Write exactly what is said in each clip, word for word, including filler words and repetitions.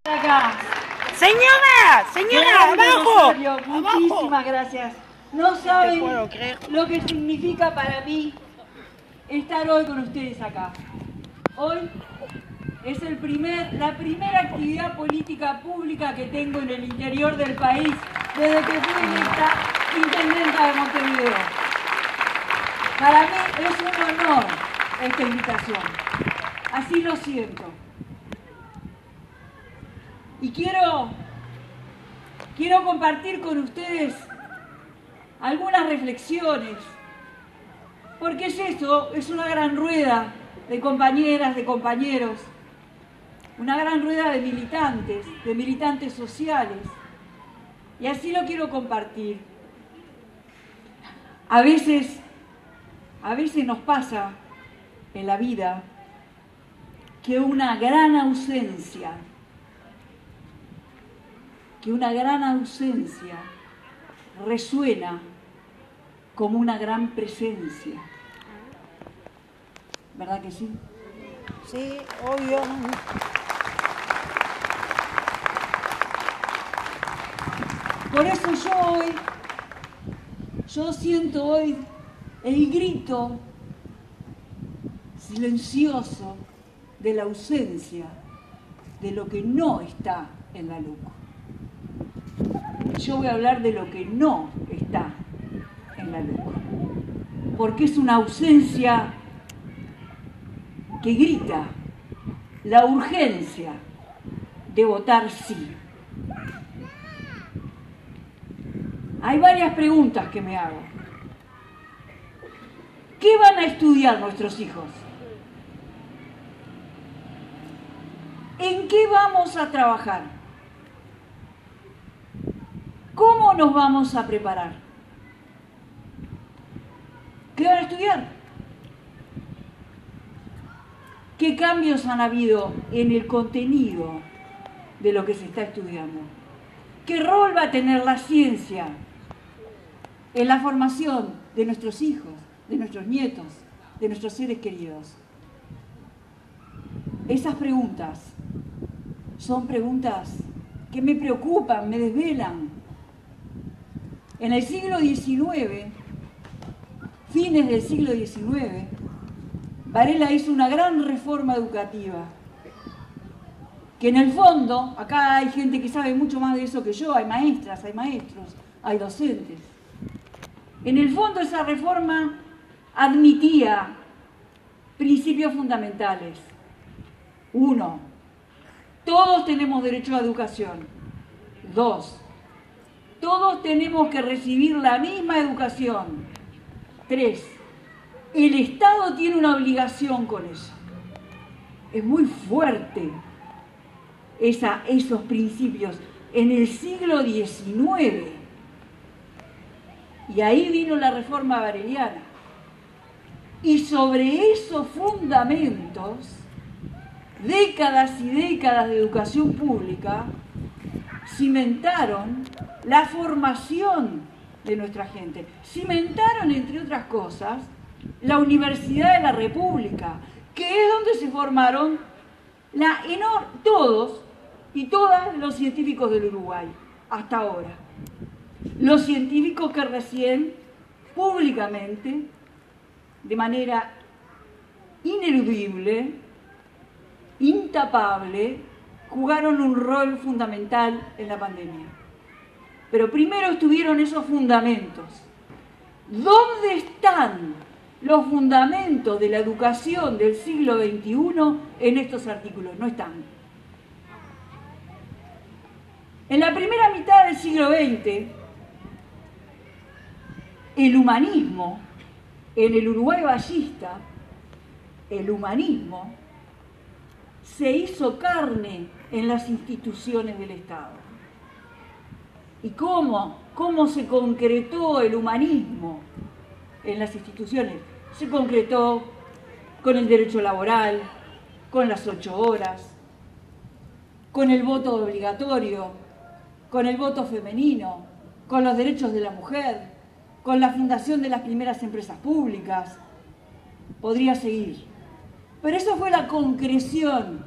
Acá. Señora, señora, Gracias, abajo. Rosario. Muchísimas gracias. No saben puedo creer. lo que significa para mí estar hoy con ustedes acá. Hoy es el primer, la primera actividad política pública que tengo en el interior del país desde que fui electa intendenta de Montevideo. Para mí es un honor esta invitación. Así lo siento. Y quiero, quiero compartir con ustedes algunas reflexiones, porque es eso, es una gran rueda de compañeras, de compañeros, una gran rueda de militantes, de militantes sociales, y así lo quiero compartir. A veces, a veces nos pasa en la vida que una gran ausencia que una gran ausencia resuena como una gran presencia. ¿Verdad que sí? Sí, obvio. Por eso yo hoy, yo siento hoy el grito silencioso de la ausencia de lo que no está en la LUC. Yo voy a hablar de lo que no está en la LUC, porque es una ausencia que grita la urgencia de votar sí. Hay varias preguntas que me hago. ¿Qué van a estudiar nuestros hijos? ¿En qué vamos a trabajar? ¿Cómo nos vamos a preparar? ¿Qué van a estudiar? ¿Qué cambios han habido en el contenido de lo que se está estudiando? ¿Qué rol va a tener la ciencia en la formación de nuestros hijos, de nuestros nietos, de nuestros seres queridos? Esas preguntas son preguntas que me preocupan, me desvelan. En el siglo diecinueve, fines del siglo diecinueve, Varela hizo una gran reforma educativa, que en el fondo, acá hay gente que sabe mucho más de eso que yo, hay maestras, hay maestros, hay docentes. En el fondo esa reforma admitía principios fundamentales. Uno, todos tenemos derecho a educación. Dos, todos tenemos que recibir la misma educación. Tres, el Estado tiene una obligación con eso. Es muy fuerte esa, esos principios en el siglo diecinueve. Y ahí vino la reforma vareliana. Y sobre esos fundamentos, décadas y décadas de educación pública cimentaron la formación de nuestra gente. Cimentaron, entre otras cosas, la Universidad de la República, que es donde se formaron la enor- todos y todas los científicos del Uruguay, hasta ahora. Los científicos que recién, públicamente, de manera ineludible, intapable, jugaron un rol fundamental en la pandemia. Pero primero estuvieron esos fundamentos. ¿Dónde están los fundamentos de la educación del siglo veintiuno en estos artículos? No están. En la primera mitad del siglo veinte, el humanismo, en el Uruguay vallista, el humanismo se hizo carne en las instituciones del Estado. ¿Y cómo? ¿Cómo se concretó el humanismo en las instituciones? Se concretó con el derecho laboral, con las ocho horas, con el voto obligatorio, con el voto femenino, con los derechos de la mujer, con la fundación de las primeras empresas públicas. Podría seguir. Pero eso fue la concreción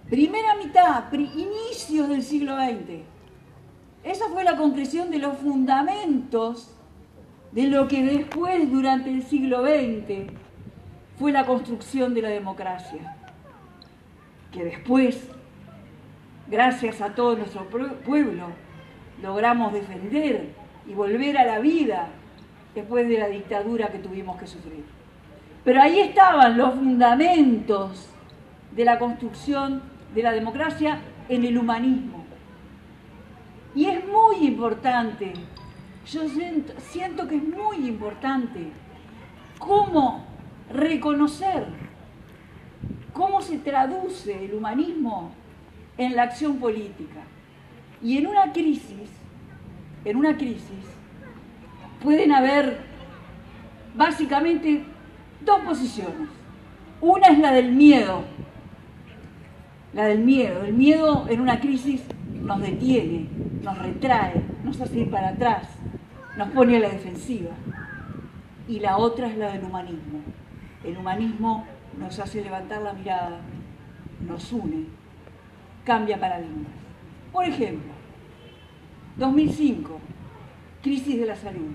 Primera mitad, pri- inicios del siglo veinte. Esa fue la concreción de los fundamentos de lo que después, durante el siglo veinte, fue la construcción de la democracia. Que después, gracias a todo nuestro pueblo, logramos defender y volver a la vida después de la dictadura que tuvimos que sufrir. Pero ahí estaban los fundamentos de la construcción de la democracia en el humanismo. Y es muy importante, yo siento, siento que es muy importante cómo reconocer, cómo se traduce el humanismo en la acción política. Y en una crisis, en una crisis, pueden haber básicamente dos posiciones. Una es la del miedo, la del miedo. El miedo en una crisis nos detiene, nos retrae, nos hace ir para atrás, nos pone a la defensiva. Y la otra es la del humanismo. El humanismo nos hace levantar la mirada, nos une, cambia paradigmas. Por ejemplo, dos mil cinco, crisis de la salud.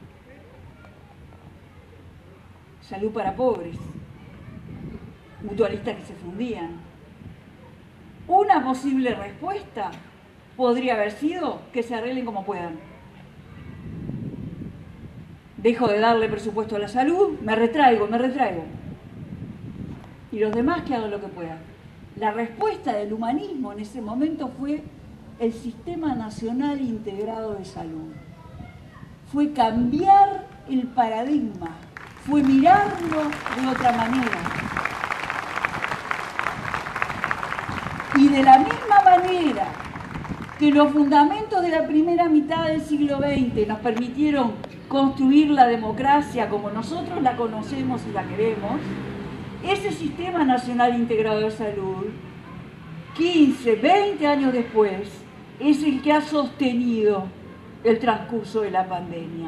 Salud para pobres, mutualistas que se fundían. Una posible respuesta podría haber sido que se arreglen como puedan. Dejo de darle presupuesto a la salud, me retraigo, me retraigo. Y los demás que hagan lo que puedan. La respuesta del humanismo en ese momento fue el Sistema Nacional Integrado de Salud. Fue cambiar el paradigma, fue mirarlo de otra manera. Y de la misma manera que los fundamentos de la primera mitad del siglo veinte nos permitieron construir la democracia como nosotros la conocemos y la queremos, ese Sistema Nacional Integrado de Salud, quince, veinte años después, es el que ha sostenido el transcurso de la pandemia.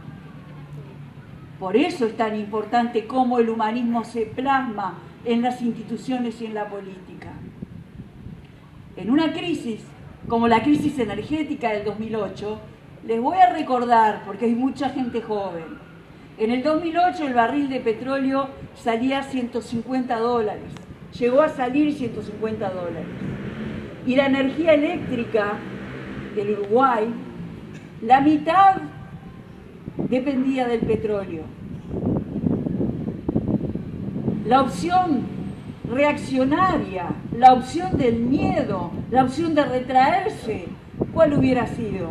Por eso es tan importante cómo el humanismo se plasma en las instituciones y en la política. En una crisis como la crisis energética del dos mil ocho, les voy a recordar, porque hay mucha gente joven, en el dos mil ocho el barril de petróleo salía a ciento cincuenta dólares, llegó a salir ciento cincuenta dólares. Y la energía eléctrica del Uruguay, la mitad dependía del petróleo. La opción reaccionaria, la opción del miedo, la opción de retraerse, ¿cuál hubiera sido?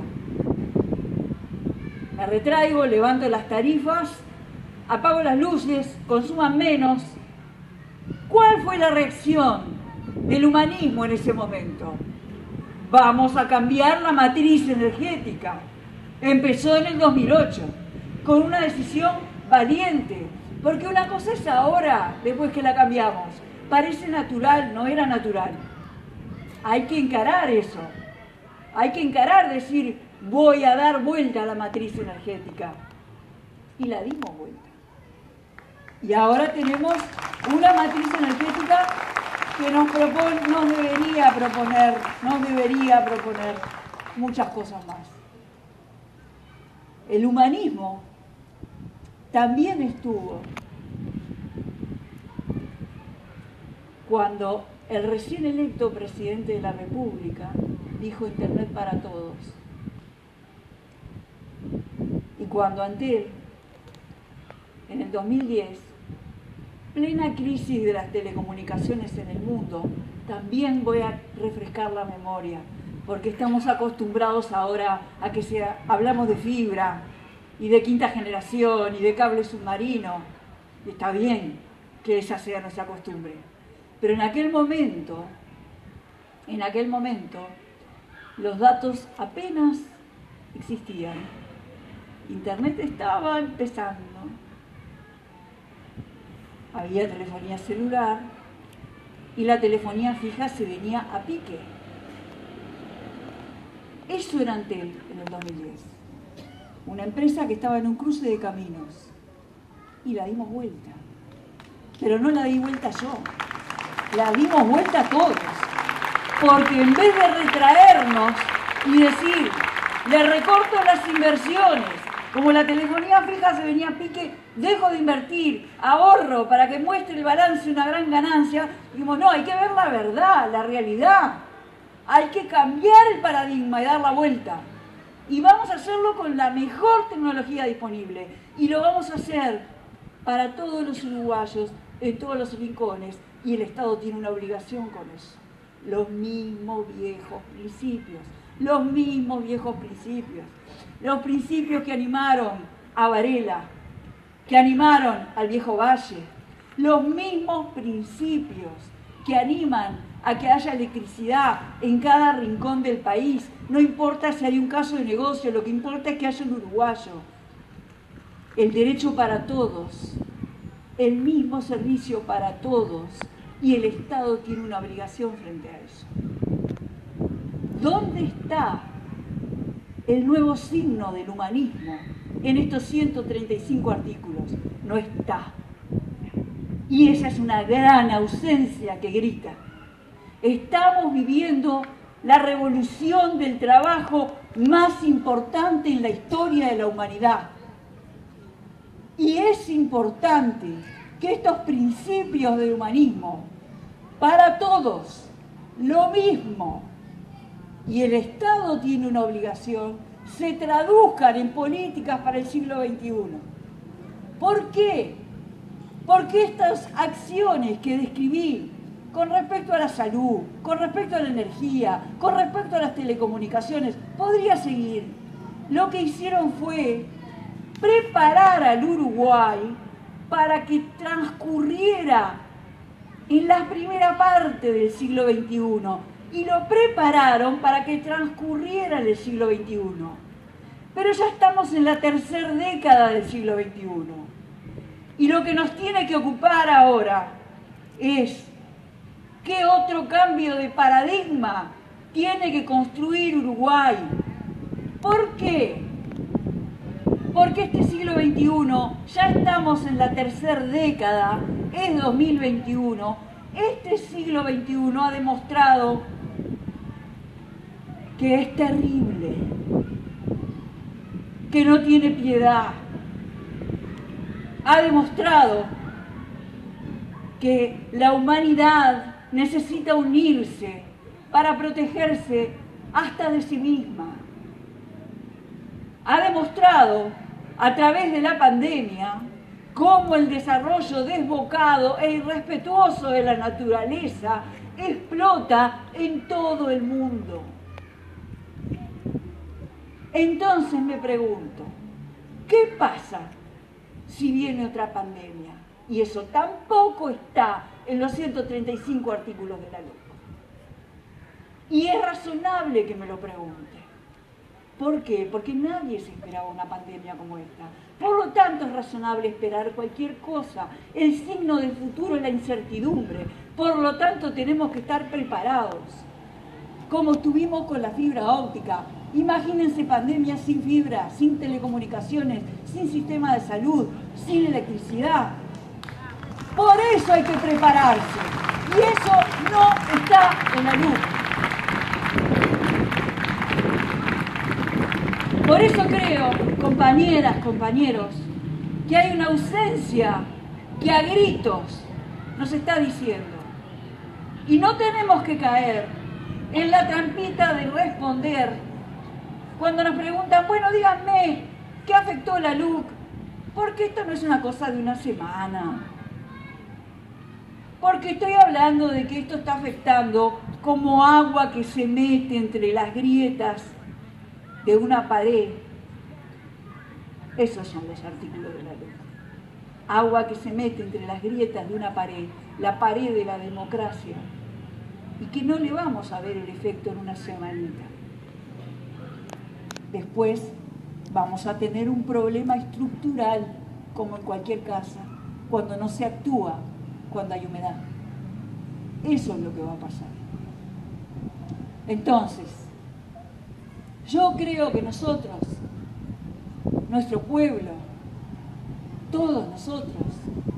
Me retraigo, levanto las tarifas, apago las luces, consuman menos. ¿Cuál fue la reacción del humanismo en ese momento? Vamos a cambiar la matriz energética. Empezó en el dos mil ocho, con una decisión valiente, porque una cosa es ahora, después que la cambiamos. Parece natural, no era natural. Hay que encarar eso. Hay que encarar, decir, voy a dar vuelta a la matriz energética. Y la dimos vuelta. Y ahora tenemos una matriz energética que nos, propone, nos debería proponer, nos debería proponer muchas cosas más. El humanismo también estuvo cuando el recién electo presidente de la República dijo Internet para todos. Y cuando Antel, en el dos mil diez, plena crisis de las telecomunicaciones en el mundo, también voy a refrescar la memoria, porque estamos acostumbrados ahora a que sea, hablamos de fibra y de quinta generación y de cable submarino, y está bien que esa sea nuestra costumbre. Pero en aquel momento, en aquel momento, los datos apenas existían. Internet estaba empezando. Había telefonía celular y la telefonía fija se venía a pique. Eso era Antel en el dos mil diez. Una empresa que estaba en un cruce de caminos. Y la dimos vuelta. Pero no la di vuelta yo. La dimos vuelta a todos. Porque en vez de retraernos y decir, le recorto las inversiones, como la telefonía fija se venía a pique, dejo de invertir, ahorro para que muestre el balance una gran ganancia, dijimos, no, hay que ver la verdad, la realidad. Hay que cambiar el paradigma y dar la vuelta. Y vamos a hacerlo con la mejor tecnología disponible. Y lo vamos a hacer para todos los uruguayos, en todos los rincones. Y el Estado tiene una obligación con eso. Los mismos viejos principios. Los mismos viejos principios. Los principios que animaron a Varela, que animaron al Viejo Valle. Los mismos principios que animan a que haya electricidad en cada rincón del país. No importa si hay un caso de negocio, lo que importa es que haya un uruguayo. El derecho para todos, el mismo servicio para todos, y el Estado tiene una obligación frente a eso. ¿Dónde está el nuevo signo del humanismo en estos ciento treinta y cinco artículos? No está. Y esa es una gran ausencia que grita. Estamos viviendo la revolución del trabajo más importante en la historia de la humanidad. Y es importante que estos principios del humanismo, para todos, lo mismo, y el Estado tiene una obligación, se traduzcan en políticas para el siglo veintiuno. ¿Por qué? Porque estas acciones que describí, con respecto a la salud, con respecto a la energía, con respecto a las telecomunicaciones, podría seguir. Lo que hicieron fue preparar al Uruguay para que transcurriera en la primera parte del siglo veintiuno, y lo prepararon para que transcurriera en el siglo veintiuno. Pero ya estamos en la tercera década del siglo veintiuno, y lo que nos tiene que ocupar ahora es ¿qué otro cambio de paradigma tiene que construir Uruguay? ¿Por qué? Porque este siglo veintiuno, ya estamos en la tercera década, es dos mil veintiuno, este siglo veintiuno ha demostrado que es terrible, que no tiene piedad. Ha demostrado que la humanidad necesita unirse para protegerse hasta de sí misma. Ha demostrado a través de la pandemia cómo el desarrollo desbocado e irrespetuoso de la naturaleza explota en todo el mundo. Entonces me pregunto, ¿qué pasa si viene otra pandemia? Y eso tampoco está en los ciento treinta y cinco artículos de la LUC. Y es razonable que me lo pregunte. ¿Por qué? Porque nadie se esperaba una pandemia como esta. Por lo tanto, es razonable esperar cualquier cosa. El signo del futuro es la incertidumbre. Por lo tanto, tenemos que estar preparados. Como tuvimos con la fibra óptica. Imagínense pandemias sin fibra, sin telecomunicaciones, sin sistema de salud, sin electricidad. Por eso hay que prepararse. Y eso no está en la LUC. Por eso creo, compañeras, compañeros, que hay una ausencia que a gritos nos está diciendo. Y no tenemos que caer en la trampita de responder cuando nos preguntan, bueno, díganme, ¿qué afectó la LUC? Porque esto no es una cosa de una semana. Porque estoy hablando de que esto está afectando como agua que se mete entre las grietas de una pared. Esos son los artículos de la LUC. Agua que se mete entre las grietas de una pared, la pared de la democracia, y que no le vamos a ver el efecto en una semanita. Después vamos a tener un problema estructural, como en cualquier casa, cuando no se actúa, cuando hay humedad. Eso es lo que va a pasar. Entonces, yo creo que nosotros, nuestro pueblo, todos nosotros,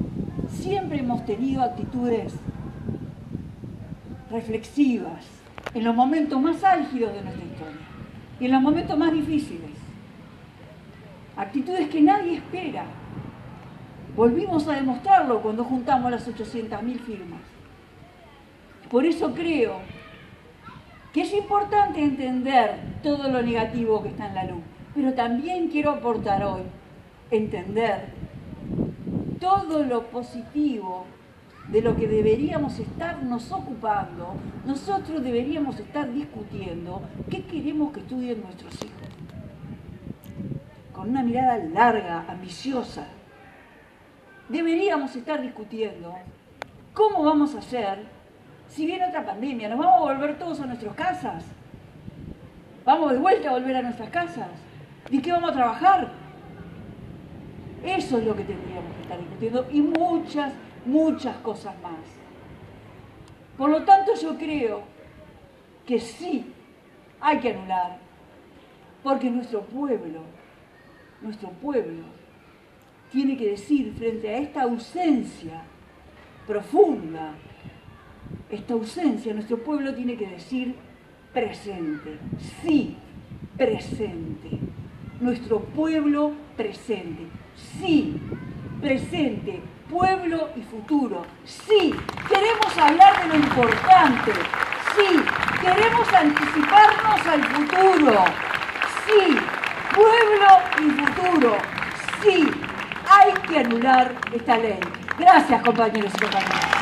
siempre hemos tenido actitudes reflexivas, en los momentos más álgidos de nuestra historia y en los momentos más difíciles. Actitudes que nadie espera. Volvimos a demostrarlo cuando juntamos las ochocientas mil firmas. Por eso creo que es importante entender todo lo negativo que está en la luz, pero también quiero aportar hoy, entender todo lo positivo de lo que deberíamos estarnos ocupando. Nosotros deberíamos estar discutiendo qué queremos que estudien nuestros hijos, con una mirada larga, ambiciosa. Deberíamos estar discutiendo cómo vamos a hacer si viene otra pandemia. ¿Nos vamos a volver todos a nuestras casas? ¿Vamos de vuelta a volver a nuestras casas? ¿De qué vamos a trabajar? Eso es lo que tendríamos que estar discutiendo y muchas, muchas cosas más. Por lo tanto, yo creo que sí hay que anular, porque nuestro pueblo, nuestro pueblo, tiene que decir frente a esta ausencia profunda, esta ausencia, nuestro pueblo tiene que decir presente, sí, presente. Nuestro pueblo presente, sí, presente, pueblo y futuro. Sí, queremos hablar de lo importante. Sí, queremos anticiparnos al futuro. Sí, pueblo y futuro. Sí, hay que anular esta ley. Gracias, compañeros y compañeras.